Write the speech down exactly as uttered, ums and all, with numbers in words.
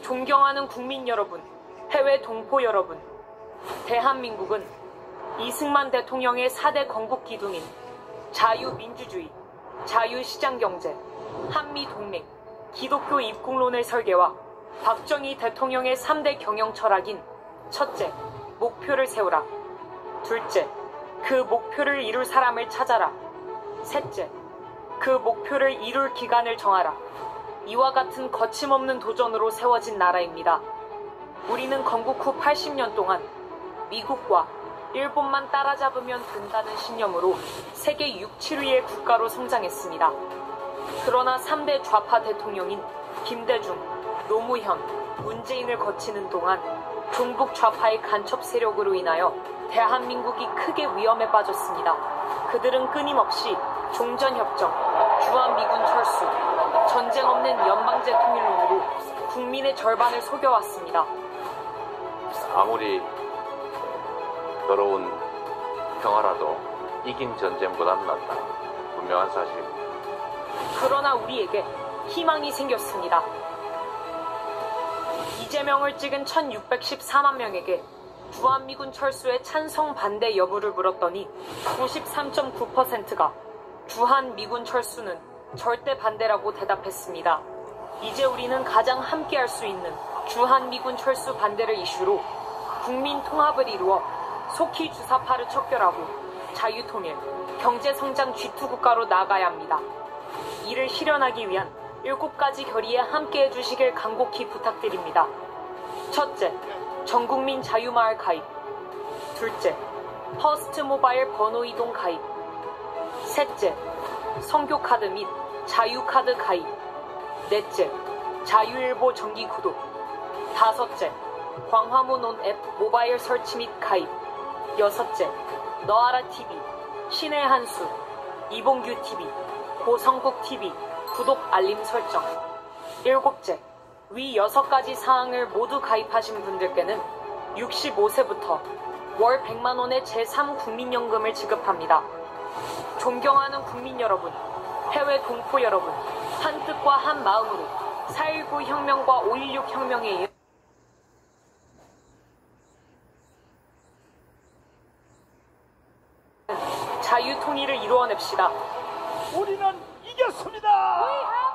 존경하는 국민 여러분, 해외 동포 여러분, 대한민국은 이승만 대통령의 사 대 건국 기둥인 자유민주주의, 자유시장경제, 한미동맹, 기독교 입국론을 설계와 박정희 대통령의 삼 대 경영 철학인 첫째, 목표를 세우라. 둘째, 그 목표를 이룰 사람을 찾아라. 셋째, 그 목표를 이룰 기간을 정하라. 이와 같은 거침없는 도전으로 세워진 나라입니다. 우리는 건국 후 팔십 년 동안 미국과 일본만 따라잡으면 된다는 신념으로 세계 육, 칠 위의 국가로 성장했습니다. 그러나 삼 대 좌파 대통령인 김대중, 노무현, 문재인을 거치는 동안 종북 좌파의 간첩 세력으로 인하여 대한민국이 크게 위험에 빠졌습니다. 그들은 끊임없이 종전협정, 주한미군 철수, 전쟁 없는 연방제 통일론으로 국민의 절반을 속여왔습니다. 아무리 더러운 평화라도 이긴 전쟁보다는 낫다. 분명한 사실입니다. 그러나 우리에게 희망이 생겼습니다. 이재명을 찍은 천육백십사만 명에게 주한미군 철수의 찬성 반대 여부를 물었더니 구십삼 점 구 퍼센트가 주한미군 철수는 절대 반대라고 대답했습니다. 이제 우리는 가장 함께할 수 있는 주한미군 철수 반대를 이슈로 국민 통합을 이루어 속히 주사파를 척결하고 자유통일, 경제성장 지 투 국가로 나아가야 합니다. 이를 실현하기 위한 일곱 가지 결의에 함께해 주시길 간곡히 부탁드립니다. 첫째, 전국민 자유마을 가입. 둘째, 퍼스트 모바일 번호 이동 가입. 셋째, 성교카드 및 자유카드 가입. 넷째, 자유일보 정기 구독. 다섯째, 광화문 온 앱 모바일 설치 및 가입. 여섯째, 너아라 티비, 신의 한수, 이봉규 티비, 고성국 티비 구독 알림 설정. 일곱째, 위 여섯 가지 사항을 모두 가입하신 분들께는 육십오 세부터 월 백만 원의 제삼 국민연금을 지급합니다. 존경하는 국민 여러분, 해외 동포 여러분, 한 뜻과 한 마음으로 사 일구 혁명과 오 일육 혁명에 이어 자유통일을 이루어냅시다. 우리는 이겼습니다.